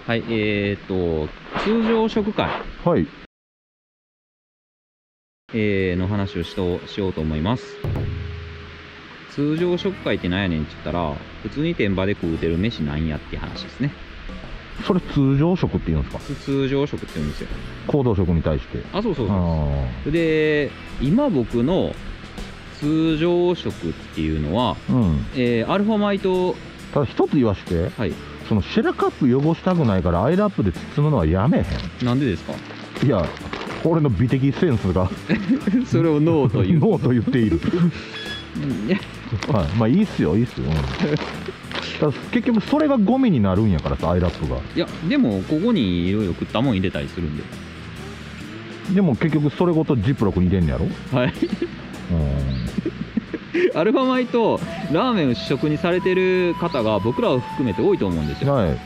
はい、通常食会、 はい。 の話をしようと思います。通常食会って何やねんって言ったら、普通に天場で食うてる飯なんやって話ですね。 それ通常食って言うんですか？ 通常食って言うんですよ。 行動食に対して。 あ、そうそうそう。で、今僕の通常食っていうのは、アルファ米と、 ただ一つ言わして、 はい、 そのシェラカップ汚したくないからアイラップで包むのはやめへん。 なんでですか？ いや、俺の美的センスがそれをノーという。 ノーと言っている。はい、まあいいっすよ、いいっすよ。だ結局それがゴミになるんやからさ、アイラップが。 いや、でもここにいろいろ食ったもん入れたりするんで。 でも結局それごとジップロックに入れんねやろ。 はい。アルファ米とラーメンを主食にされてる方が僕らを含めて多いと思うんですよ。はい、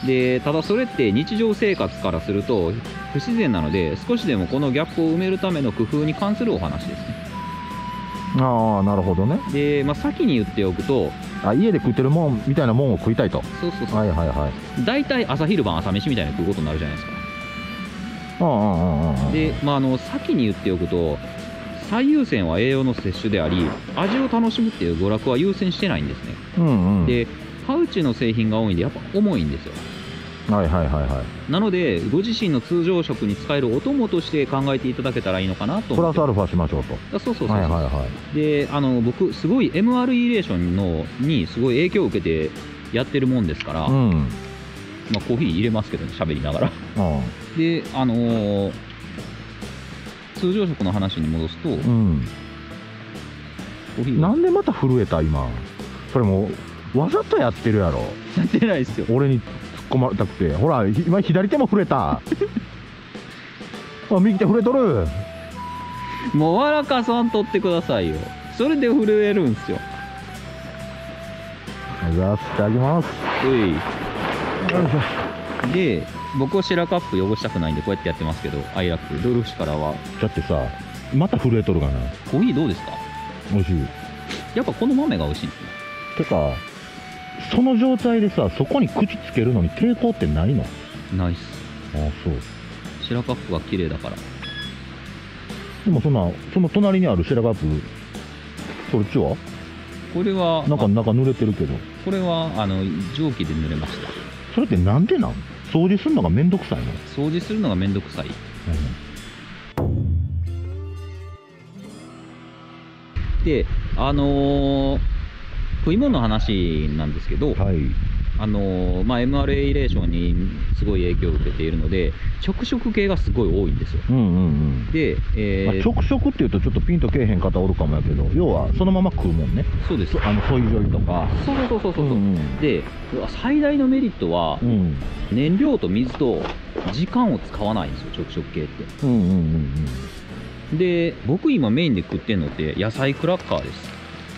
でただそれって日常生活からすると不自然なので、少しでもこのギャップを埋めるための工夫に関するお話ですね。 ああ、なるほどね。 で、先に言っておくと、 家で食ってるもんみたいなもんを食いたいと。 そうそうそう。 はいはいはい。 大体朝昼晩朝飯みたいな食うことになるじゃないですか。で、先に言っておくと、最優先は栄養の摂取であり、味を楽しむっていう娯楽は優先してないんですね。で、パウチの製品が多いんでやっぱ重いんですよ。はいはいはいはい。なのでご自身の通常食に使えるお供として考えていただけたらいいのかなと思って。プラスアルファしましょうと。そうそうそうそう。はいはいはい。で、僕すごい MRE レーションにすごい影響を受けてやってるもんですから、コーヒー入れますけどね、喋りながら。で、通常食の話に戻すと、コーヒーなんでまた震えた今。それもわざとやってるやろ。やってないですよ。俺に突っ込まれたくて。ほら今左手も震えた。あ、右手震えとる。もう笑かさんとってくださいよ。それで震えるんすよ。じゃあいただきます。で、僕はシェラカップ汚したくないんでこうやってやってますけど、アイラップドルフシからはだってさ、また震えとるかな。コーヒーどうですか？美味しい。やっぱこの豆が美味しいんですね。てかその状態でさ、そこに口つけるのに抵抗ってないの？ないっす。ああ、そう。シェラカップが綺麗だから。でもその隣にあるシェラカップ、そっちは？これはなんか中濡れてるけど。これは蒸気で濡れました。それってなんでなん？掃除するのがめんどくさいの？掃除するのがめんどくさい。で、食い物の話なんですけど、はい、MRA レーションにすごい影響を受けているので、直食系がすごい多いんですよ。で、直食っていうとちょっとピンとけえへん方おるかもやけど、要はそのまま食うもんね。そうです。ソイジョイとか。そうで、最大のメリットは、燃料と水と時間を使わないんですよ、直食系って。で、僕今メインで食ってんのって野菜クラッカーです。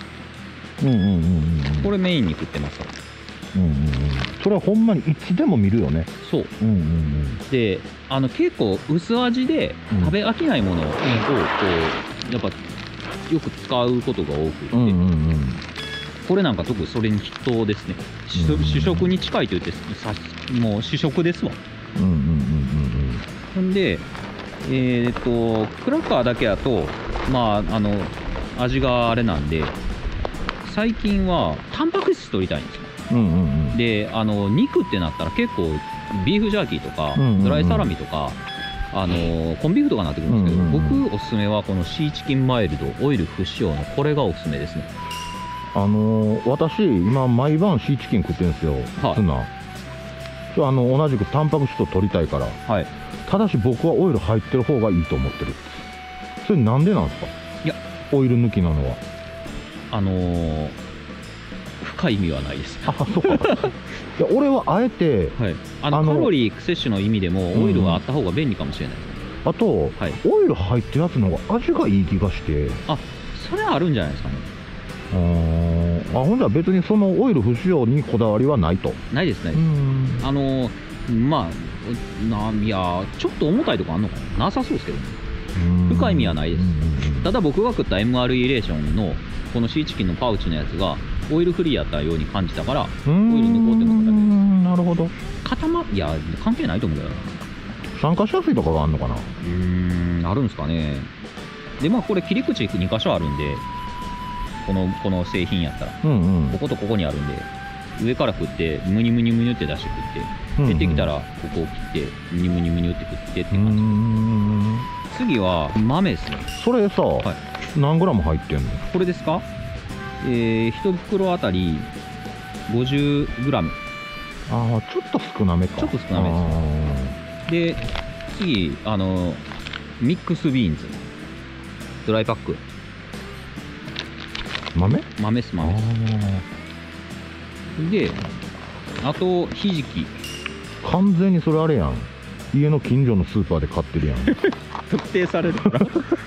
これメインに食ってます。それはほんまにいつでも見るよね。そう。で、結構薄味で食べ飽きないものをこうやっぱよく使うことが多くて、これなんか特にそれに筆頭ですね。主食に近いと言ってもう主食ですわ。ほんで、クラッカーだけだと味があれなんで、最近はタンパク質取りたいんですよ。で、肉ってなったら結構ビーフジャーキーとかドライサラミとかコンビーフとかになってくるんですけど、僕おすすめはこのシーチキンマイルドオイル不使用のこれがおすすめですね。私今毎晩シーチキン食ってるんですよ。ツナ。同じくタンパク質を取りたいから。はい。ただし僕はオイル入ってる方がいいと思ってる。それなんでなんですか？いや、オイル抜きなのは。深い意味はないです。あ、そうか。いや、俺はあえて、はい、カロリー摂取の意味でもオイルがあった方が便利かもしれないです。あと、はい、オイル入ってるやつの方が味がいい気がして。あ、それはあるんじゃないですかね。ほんじゃ別にそのオイル不使用にこだわりはないと。ないですね。いや、ちょっと重たいとこあんのかな。なさそうですけどね。深い意味はないです。ただ僕が食った MRE レーションのこのシーチキンのパウチのやつがオイルフリーやったように感じたから、オイル抜こうって思っただけです。 なるほど。 いや関係ないと思うけどな。 酸化しやすいとかがあるのかな。 あるんですかね。でまあこれ切り口2箇所あるんで、この製品やったら、こことここにあるんで、上から振ってムニムニムニって出して振って、出てきたらここを切ってムニムニムニって振ってって感じ。次は豆ですね。 それさ、何グラム入ってんの？ これですか？1袋あたり50グラム。 ああ、ちょっと少なめか。 ちょっと少なめです。で次ミックスビーンズドライパック。豆っす。であとひじき。 完全にそれあれやん、家の近所のスーパーで買ってるやん。 特定されるから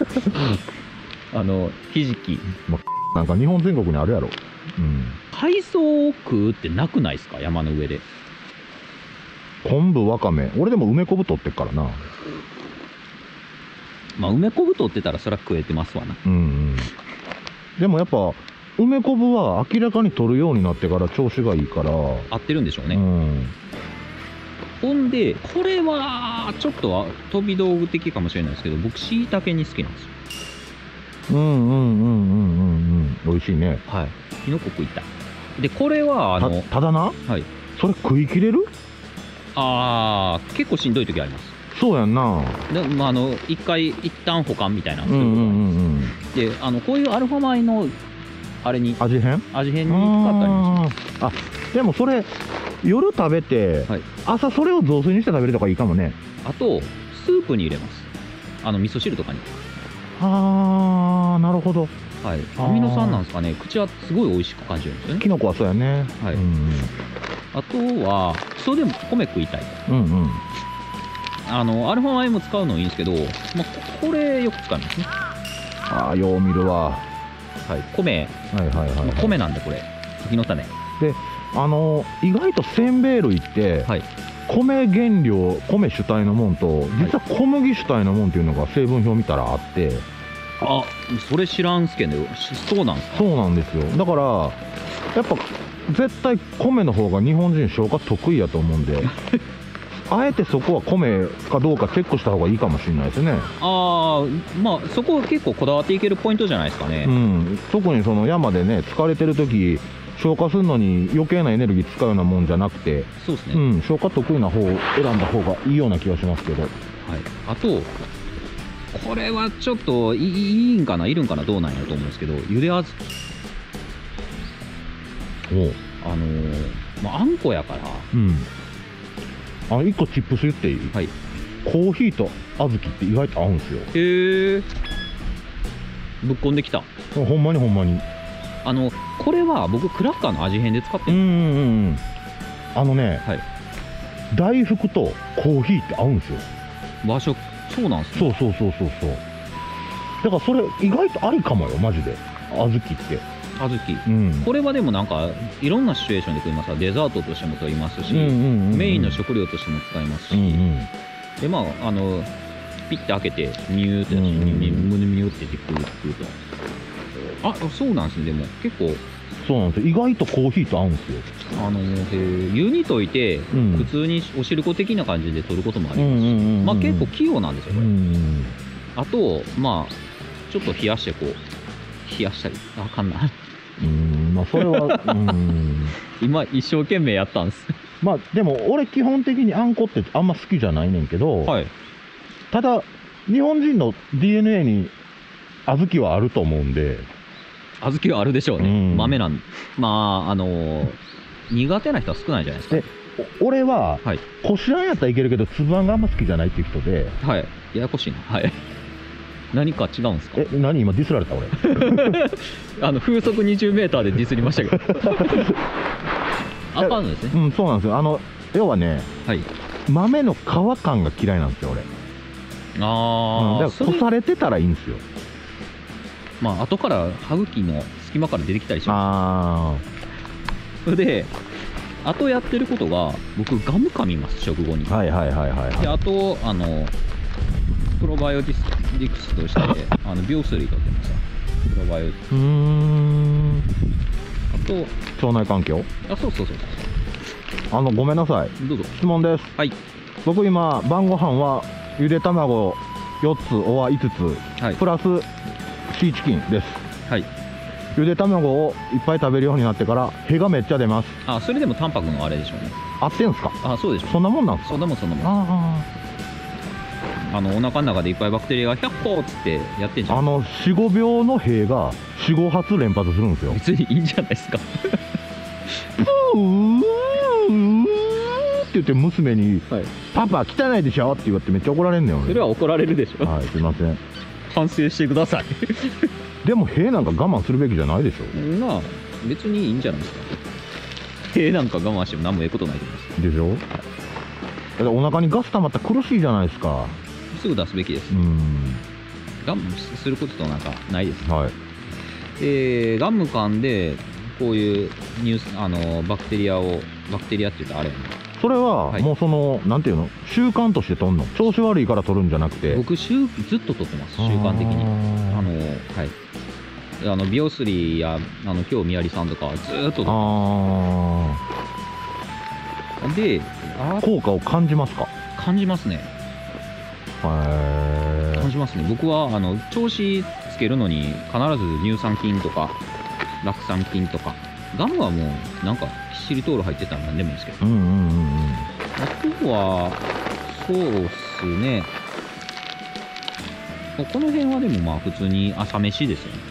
ひじき、 なんか日本全国にあるやろ。 海藻を食うってなくないですか、山の上で。 昆布、わかめ、俺でも梅昆布取ってっからな。 まあ梅昆布取ってたらそりゃ食えてますわな。 でもやっぱ梅昆布は明らかに取るようになってから調子がいいから合ってるんでしょうね。ほんでこれはちょっと飛び道具的かもしれないですけど、僕しいたけに好きなんですよ。美味しいね。 はい。 きのこ食いたい。でこれはただな、それ食い切れる？ 結構しんどい時あります。 そうやんな。 で一旦保管みたいな。でこういうアルファ米のあれに味変に使ったりもします。でもそれ夜食べて、朝それを雑炊にして食べるとかいいかもね。 あとスープに入れます。味噌汁とかに。 なるほど。 アミノ酸なんですかね。口はすごい美味しく感じるんですよね。 きのこはそうやね。 あとはそれでも米食いたい。アルファ米も使うのいいんですけど、これよく使いますね。 よう見るわ。 米。米なんでこれ時の種で、意外とせんべい類って、米原料、米主体のもんと実は小麦主体のもんっていうのが成分表見たらあって、 それ知らんすけど、そうなんですか？ そうなんですよ。だからやっぱ絶対米の方が日本人消化得意やと思うんであえてそこは米かどうかチェックした方がいいかもしれないですね。 そこは結構こだわっていけるポイントじゃないですかね。 特にその山でね疲れてる時消化するのに余計なエネルギー使うようなもんじゃなくて、 そうですね、 消化得意な方を選んだ方がいいような気がしますけど。 あとこれはちょっといるんかなどうなんやと思うんですけど、ゆであずき。あんこやから。 1個チップス言っていい？コーヒーと小豆って意外と合うんですよ。 ぶっこんできた。 ほんまにこれは僕クラッカーの味変で使ってる。 大福とコーヒーって合うんですよ。 和食。そうなんですね。 そうだからそれ意外とありかもよマジで。小豆って小豆、これはでもなんかいろんなシチュエーションで食います。デザートとしても取りますし、メインの食料としても使いますし、でピッて開けてニューってニューって食うと、そうなんですね。でも結構そうなんですよ。意外とコーヒーと合うんですよ。 湯に溶いて普通にお汁粉的な感じで取ることもありますし、結構器用なんですよこれ。あとちょっと冷やしたりあかんな。 それは今一生懸命やったんです。 でも俺基本的にあんこってあんま好きじゃないねんけど、ただ日本人の DNA に小豆はあると思うんで。 小豆はあるでしょうね。豆なんで苦手な人は少ないじゃないですか。 俺はこしあんやったらいけるけど粒あんがあんま好きじゃないっていう人で。 ややこしいな。何か違うんですか？ 何今ディスられた俺。 風速20メーターでディスりましたけどあかんのですね。 そうなんですよ。要はね、豆の皮感が嫌いなんですよ俺。だからこされてたらいいんですよ。 後から歯茎の隙間から出てきたりします。それであとやってることが、僕ガム噛みます、食後に。であとプロバイオティクスとして病水取ってます。プロバイオティクス。あと腸内環境。 そう。 ごめんなさい、 どうぞ。 質問です。 はい。 僕今晩ご飯はゆで卵4つおわ5つ、 はい。 プラスシーチキンです。 はい。 ゆで卵をいっぱい食べるようになってから屁がめっちゃ出ます。 あ、それでもタンパクのあれでしょうね。 合ってんすか？ あ、そうでしょう。 そんなもんなんすか？ そんなもんそんなもん。 あお腹の中でいっぱいバクテリアが100歩っつってやってんじゃん。 4、5秒の屁が4、5発連発するんですよ。 別にいいんじゃないですか。 うーって言って娘にはい。 「パパ汚いでしょ」って言われてめっちゃ怒られんねん俺。 それは怒られるでしょ。 はい、すいません。 反省してください。 でも屁なんか我慢するべきじゃないでしょ。 まあ別にいいんじゃないですか。手なんか我慢しても何もええことないと思います。 でしょ。だってお腹にガス溜まったら苦しいじゃないですか。 すぐ出すべきです。ガムすることとなんかないです。 はい。 ガム噛んでこういうバクテリアっていうかあれやな。 それは、 はいもうなんていうの、習慣として取んの？調子悪いから取るんじゃなくて。 僕ずっと取ってます、習慣的に。はい。美容薬や今日みやりさんとかはずーっと取ってで、 効果を感じますか？ 感じますね。感じますね。僕は調子つけるのに必ず乳酸菌とか酪酸菌とか、ガムはもうなんかキシリトール入ってたら何でもいいんですけど、あとはそうっすね、この辺はでもまあ普通に朝飯ですよね。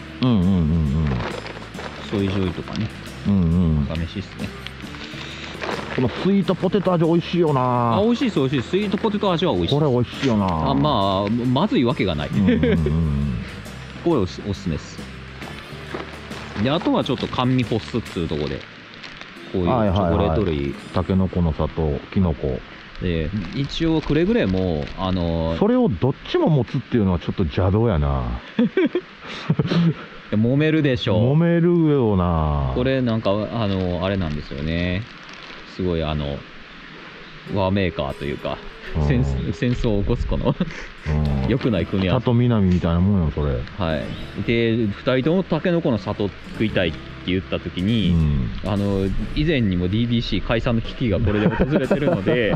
ソイジョイとかね、朝飯っすね。 このスイートポテト味美味しいよな。 美味しいです、美味しいです。スイートポテト味は美味しい。 これ美味しいよな。 まあまずいわけがない。これおすすめです。で、あとはちょっと甘味欲すっつうとこで、こういうチョコレート類、 タケノコの砂糖、キノコで、一応くれぐれもそれをどっちも持つっていうのはちょっと邪道やな。 揉めるでしょ。 揉めるよな。 これなんかあれなんですよね。すごいワーメーカーというか、戦争を起こすこの良くない組み合わせ。 里南みたいなもんよそれ。 はい。で、2人ともタケノコの里食いたいって言った時に、以前にも DBC 解散の危機がこれで訪れてるので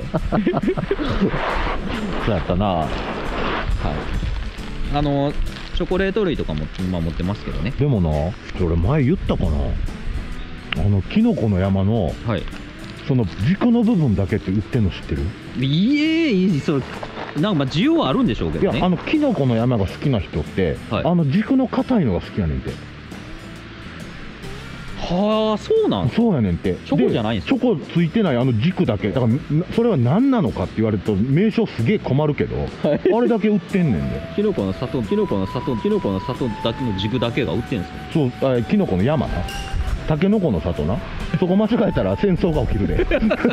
そうやったな。はい。 チョコレート類とかも今持ってますけどね。 でもな、俺前言ったかな、キノコの山の、 はい、 その軸の部分だけって売ってんの知ってる？ そう、なんか需要はあるんでしょうけどね。 いや、キノコの山が好きな人って、軸の硬いのが好きやねんて。 はあ、そうなん？ そうやねんて。 チョコじゃないんですか？ チョコついてない軸だけだから、それは何なのかって言われると名称すげえ困るけど、あれだけ売ってんねんで。 キノコの里だけの軸だけが売ってんすか？ そう、キノコの山な、タケノコの里な。そこ間違えたら戦争が起きるで。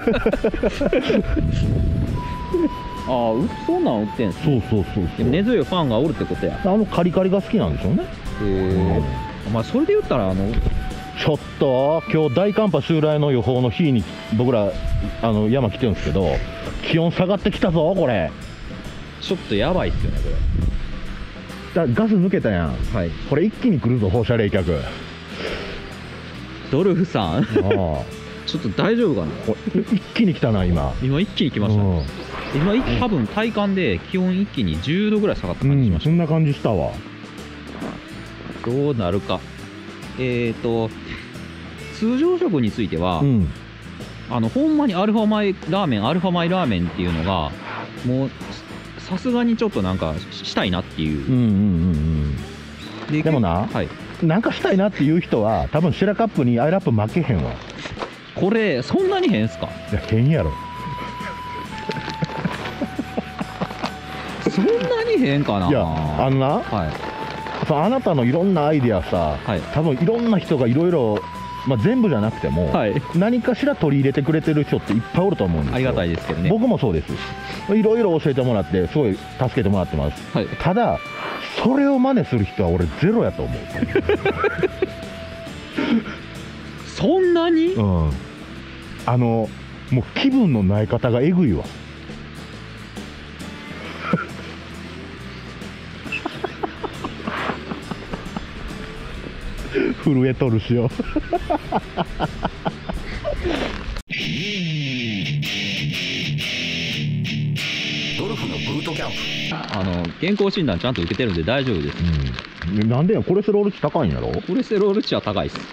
そんなん売ってんすか？ そう。 でも根強いファンがおるってことや。 カリカリが好きなんでしょうね。 まあそれで言ったらちょっと今日大寒波襲来の予報の日に僕ら山来てるんですけど、気温下がってきたぞこれ。 ちょっとやばいっすよねこれ。ガス抜けたやん。 はい。 これ一気に来るぞ放射冷却。 ドルフさん。ちょっと大丈夫かな。 一気に来たな今一気に来ましたね。今多分体感で気温一気に10度ぐらい下がった感じしました。 そんな感じしたわ。 どうなるか。通常食については、ほんまにアルファ米ラーメンっていうのがもうさすがにちょっとなんかしたいなっていう。 でもな、なんかしたいなっていう人は多分シェラカップにアイラップ負けへんわ。 これそんなに変すか？ いや変やろ。 そんなに変かな。 いやあなたのいろんなアイデアさ、多分いろんな人がいろいろ、全部じゃなくても、何かしら取り入れてくれてる人っていっぱいおると思うんですよ。 ありがたいですけどね。 僕もそうです。いろいろ教えてもらってすごい助けてもらってます。ただそれを真似する人は俺ゼロやと思う。 そんなに？ もう気分のない方がえぐいわ。震えとるしよ。 ルフのブートキャンプ。 健康診断ちゃんと受けてるんで大丈夫です。 なんでや、コレステロール値高いんやろ。 コレステロール値は高いです。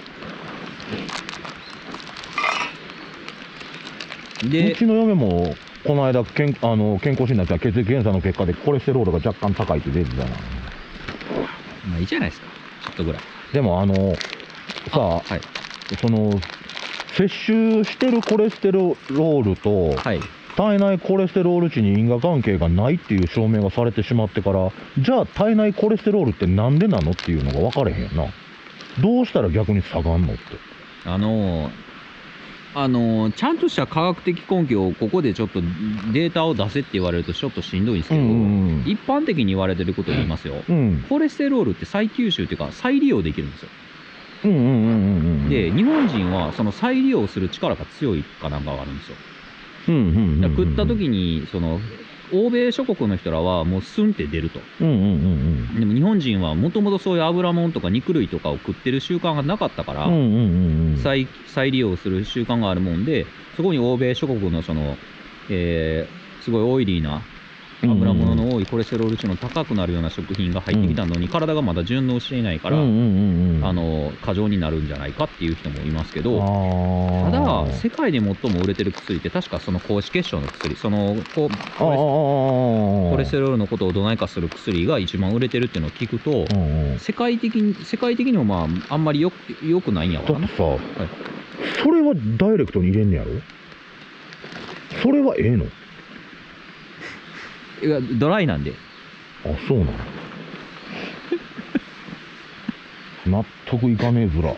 で、 うちの嫁もこの間健康診断って血液検査の結果でコレステロールが若干高いって出てたな。 まあいいじゃないですか、ちょっとぐらい。 でもさあ、 はい、 その摂取してるコレステロールと、 はい、 体内コレステロール値に因果関係がないっていう証明がされてしまってから、じゃあ体内コレステロールってなんでなのっていうのが分かれへんやな。どうしたら逆に下がんのって。 ちゃんとした科学的根拠をここでちょっとデータを出せって言われるとちょっとしんどいんですけど、一般的に言われてることを言いますよ。コレステロールって再吸収っていうか再利用できるんですよ。で、日本人はその再利用する力が強いかなんかがあるんですよ。食った時に欧米諸国の人らはもうスンって出ると。でも日本人はもともとそういう油もんとか肉類とかを食ってる習慣がなかったから、再利用する習慣があるもんで、そこに欧米諸国のすごいオイリーな油物の多いコレステロール値の高くなるような食品が入ってきたのに、体がまだ順応していないから過剰になるんじゃないかっていう人もいますけど、ただ世界で最も売れてる薬って確かその高脂血症の薬、コレステロールのことをどないかする薬が一番売れてるっていうのを聞くと、世界的にもまああんまりよくないんやわな。 だってさ、それはダイレクトに入れんねやろ。それはええの？ いや、ドライなんで。 あ、そうなの。納得いかねえずら。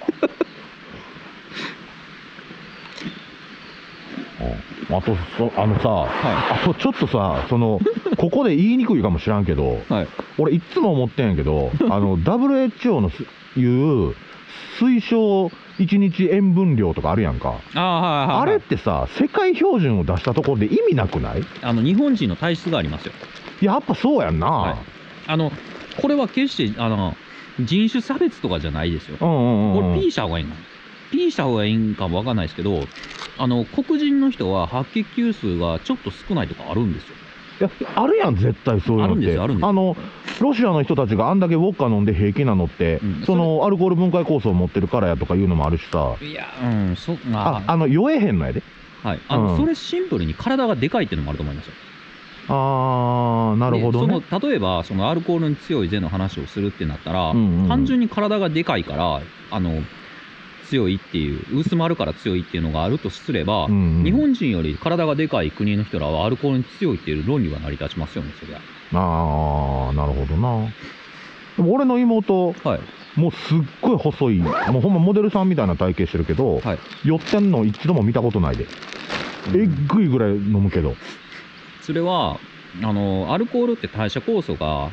あとあとちょっとさ、ここで言いにくいかもしらんけど、俺いつも思ってんやけど、WHO の言う推奨1日塩分量とかあるやんか。あれってさ、世界標準を出したところで意味なくない？ 日本人の体質がありますよ。 やっぱそうやんな。 これは決して人種差別とかじゃないですよ。これ P した方がいいの？ P した方がいいんかもわかんないですけど、黒人の人は白血球数がちょっと少ないとかあるんですよ。 いや、あるやん、絶対そういうのって。ロシアの人たちがあんだけウォッカ飲んで平気なのって、アルコール分解酵素を持ってるからやとかいうのもあるしさ。 いや、 酔えへんのやで。 はい。それシンプルに体がでかいっていうのもあると思いますよ。 なるほどね。 例えばアルコールに強い税の話をするってなったら、単純に体がでかいから強いっていう、薄まるから強いっていうのがあるとすれば、日本人より体がでかい国の人らはアルコールに強いっていう論理は成り立ちますよね、そりゃ。 なるほどな。でも俺の妹、もうすっごい細い、もうほんまモデルさんみたいな体型してるけど、酔ってんの一度も見たことないで。えっぐいぐらい飲むけど。 それはアルコールって代謝酵素が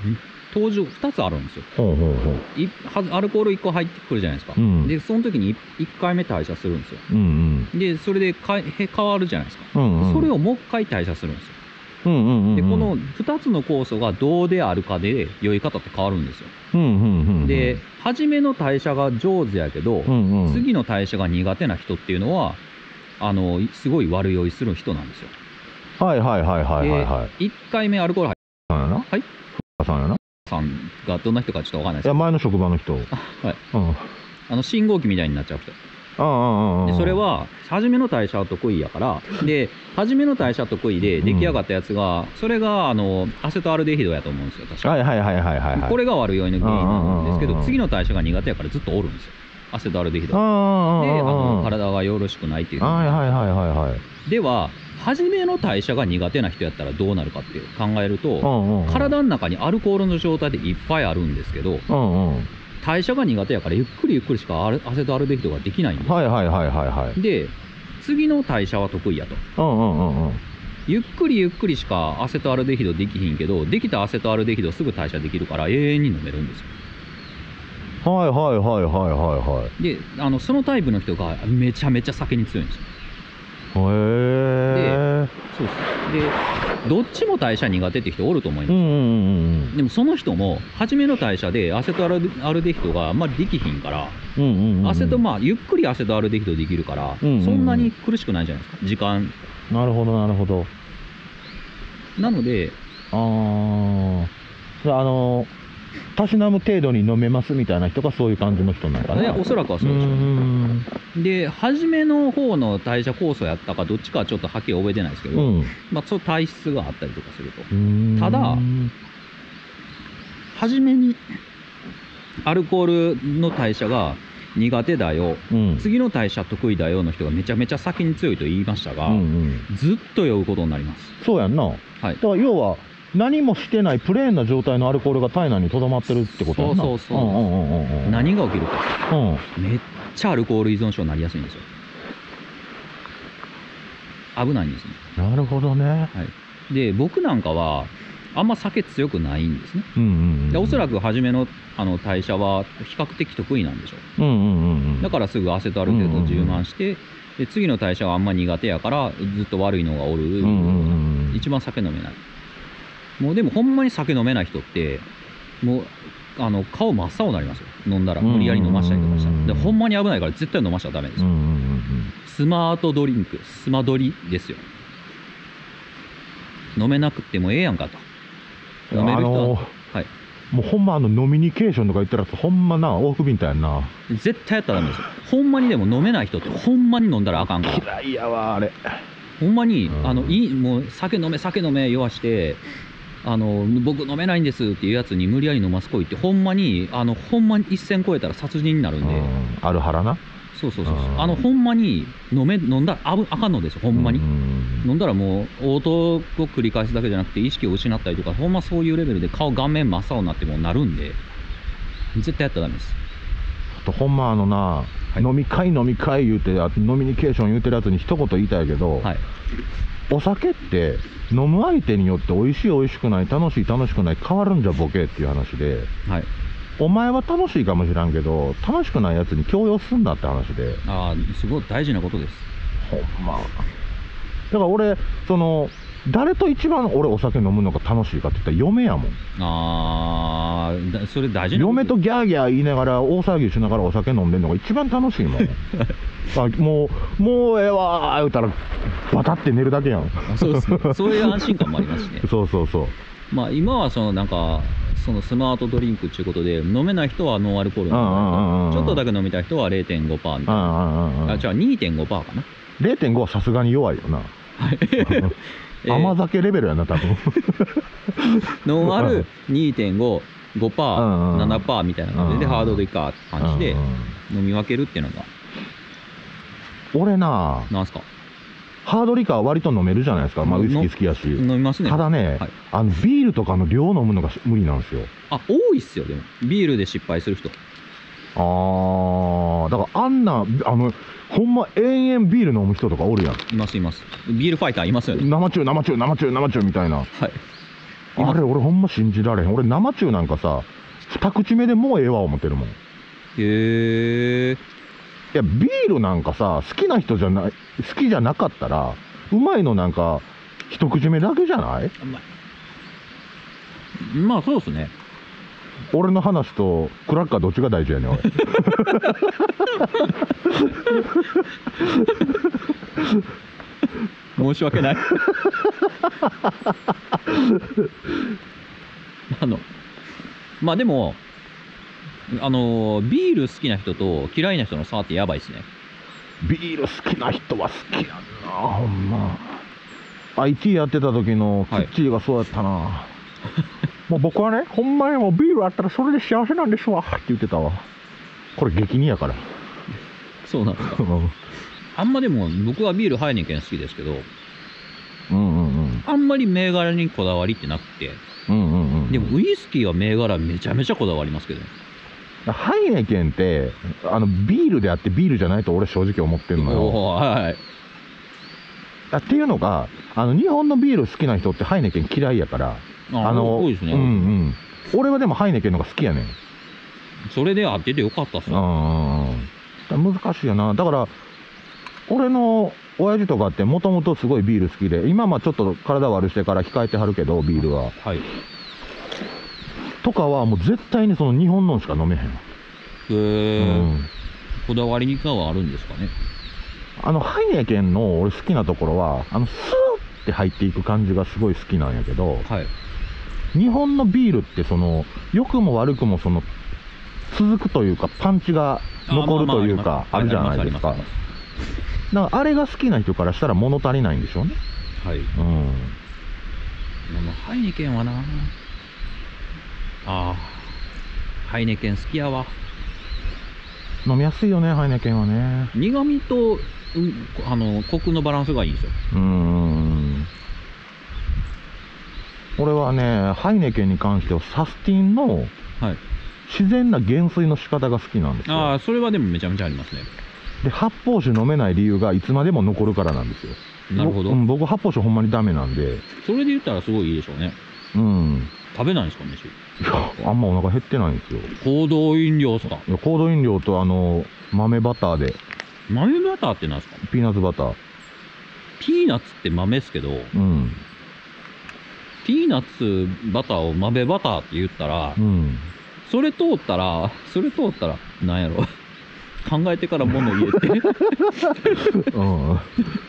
2つあるんですよ。アルコール1個入ってくるじゃないですか。でその時に1回目代謝するんですよ。でそれで変わるじゃないですか。それをもう1回代謝するんですよ。でこの2つの酵素がどうであるかで酔い方って変わるんですよ。で初めの代謝が上手やけど、次の代謝が苦手な人っていうのはすごい悪酔いする人なんですよ。1回目アルコール入ってさんやな。 はい。 さんやな。 さんがどんな人かちょっとわかんないですけど。 いや、前の職場の人。 信号機みたいになっちゃう人。でそれは初めの代謝は得意やから、で初めの代謝得意で出来上がったやつが、それがアセトアルデヒドやと思うんですよ、確か。これが悪酔いの原因なんですけど、次の代謝が苦手やからずっとおるんですよ、アセトアルデヒドで。体がよろしくないっていう。では初めの代謝が苦手な人やったらどうなるかって考えると、体の中にアルコールの状態でいっぱいあるんですけど、代謝が苦手やからゆっくりしかアセトアルデヒドができないんです。で次の代謝は得意やと。ゆっくりしかアセトアルデヒドできひんけど、できたアセトアルデヒドすぐ代謝できるから永遠に飲めるんですよ。でそのタイプの人がめちゃめちゃ酒に強いんですよ。でどっちも代謝苦手って人おると思います。でもその人も初めの代謝でアセトアルデヒドがあんまりできひんから、ゆっくりアセトアルデヒドできるから、そんなに苦しくないじゃないですか、時間。 なるほど。 なのでたしなむ程度に飲めますみたいな人がそういう感じの人なんかな。 おそらくはそうでしょう。で初めの方の代謝酵素やったかどっちかはちょっとはっきり覚えてないですけど、そう体質があったりとかすると。ただ初めにアルコールの代謝が苦手だよ、次の代謝得意だよの人がめちゃめちゃ先に強いと言いましたが、ずっと酔うことになります。 そうやんな。はい、だから要は何もしてないプレーンな状態のアルコールが体内にとどまってるってことやな。そう何が起きるか、めっちゃアルコール依存症になりやすいんですよ。危ないんですね。 なるほどね。はい、 で僕なんかはあんま酒強くないんですね。でおそらく初めの代謝は比較的得意なんでしょう。だからすぐアセトアルデヒド充満して、で次の代謝はあんま苦手やからずっと悪いのがおる。一番酒飲めない。もうでもほんまに酒飲めない人ってもう顔真っ青になりますよ。飲んだら無理やり飲ましたりとかしたら。でほんまに危ないから絶対飲ましちゃダメですよ。スマートドリンク、スマドリですよ。飲めなくてもええやんかと。飲める人は、はい、 もうほんま飲ミニケーションとか言ったらほんまな往復ビンタやんな。 絶対やったらダメですよ。ほんまにでも飲めない人ってほんまに飲んだらあかんから。 嫌いやわあれ。 ほんまにもう酒飲め酔わして僕飲めないんですっていうやつに無理やり飲ますこいってほんまに一線超えたら殺人になるんで。 あるはらな。 そうほんまに飲んだらあかんのですよ。ほんまに飲んだらもう応答を繰り返すだけじゃなくて意識を失ったりとか、ほんまそういうレベルで顔顔面真っ青になってもなるんで絶対やったらダメです。 あとほんま飲み会言うて飲みニケーション言うてるやつに一言言いたいけど、お酒って飲む相手によって美味しい美味しくない楽しい楽しくない変わるんじゃボケっていう話で、お前は楽しいかもしらんけど楽しくないやつに強要すんなって話で。 すごい大事なことです。 ほんまだから俺誰と一番俺お酒飲むのが楽しいかって言ったら嫁やもん。 それ大事なこと。 嫁とギャーギャー言いながら大騒ぎしながらお酒飲んでんのが一番楽しいもん。もうええわー言うたらバタって寝るだけやん。 そういう安心感もありますしね。今はそのスマートドリンクっていうことで飲めない人はノンアルコール飲む、ちょっとだけ飲みたい人は 0.5% みたいな。じゃあ 2.5% かな。 0.5 はさすがに弱いよな。甘酒レベルやな多分。 ノンアル 2.5、5%、7% みたいな感じでハードでいいかって感じで飲み分けるっていうのが。 俺なんすか、ハードリカーは割と飲めるじゃないですか。ウイスキー好きやし飲みますね。 ただね、ビールとかの量飲むのが無理なんですよ。 多いっすよ。でもビールで失敗する人。 だからほんま延々ビール飲む人とかおるやん。 います。ビールファイターいますよね。 生中みたいな。あれ俺ほんま信じられへん。俺生中なんかさ二口目でもうええわ思ってるもん。いやビールなんかさ好きじゃなかったらうまいのなんか一口目だけじゃない？ そうですね。 俺の話とクラッカーどっちが大事やねん俺。 申し訳ない。でもビール好きな人と嫌いな人の差ってやばいですね。 ビール好きな人は好きやんな。ほんま IT やってた時のキッチーがそうやったな。もう僕はねほんまにもうビールあったらそれで幸せなんですわって言ってたわ。これ激似やから。 そうなんですか。あんまでも僕はビールハイネケン好きですけど、あんまり銘柄にこだわりってなくて、でもウイスキーは銘柄めちゃめちゃこだわりますけどね。 ハイネケンってビールであってビールじゃないと俺正直思ってるのよ。っていうのが日本のビール好きな人ってハイネケン嫌いやから。 多いですね。 俺はでもハイネケンのが好きやねん。 それで当ててよかったっすよ。 難しいよな。だから俺の親父とかってもともとすごいビール好きで、今ちょっと体悪してから控えてはるけどビールは、とかはもう絶対にその日本のしか飲めへん。 こだわりがはあるんですかね。 ハイネケンの俺好きなところはスーって入っていく感じがすごい好きなんやけど、 日本のビールって良くも悪くも続くというかパンチが残るというかあるじゃないですか。だからあれが好きな人からしたら物足りないんでしょうね。 はい。ハイネケンはな、ハイネケン好きやわ。 飲みやすいよね、ハイネケンはね。 苦味とコクのバランスがいいんですよ。 俺はね、ハイネケンに関してはサスティンの自然な減衰の仕方が好きなんですよ。 それはでもめちゃめちゃありますね。 で、発泡酒飲めない理由がいつまでも残るからなんですよ。 なるほど。 僕発泡酒ほんまにダメなんで。 それで言ったらすごいいいでしょうね。食べないんですか、飯。 いや、あんまお腹減ってないんですよ。 行動飲料とか。 いや、行動飲料と豆バターで。 豆バターってなんですか？ ピーナッツバター。 ピーナッツって豆ですけど、ピーナッツバターを豆バターって言ったら、それ通ったら、なんやろ。考えてから物言えって。